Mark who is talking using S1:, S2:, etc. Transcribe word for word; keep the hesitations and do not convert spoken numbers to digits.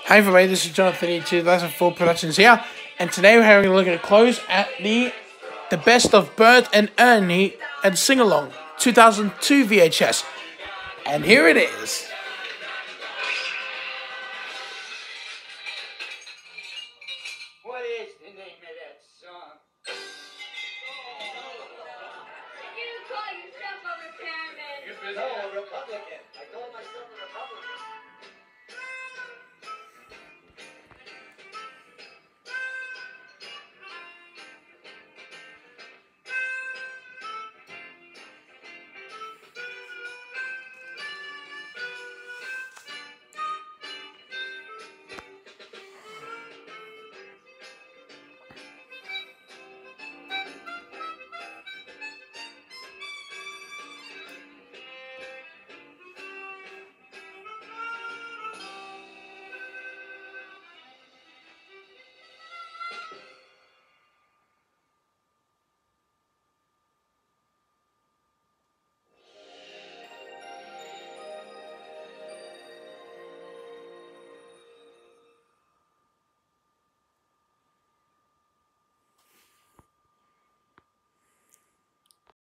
S1: Hi everybody, this is Jonathan two thousand four Productions here, and today we're having a look at a close at the the best of Bert and Ernie and Sing Along two thousand two V H S, and here it is.
S2: What is the name of that song?
S3: You call yourself a repairman?
S2: No, a Republican.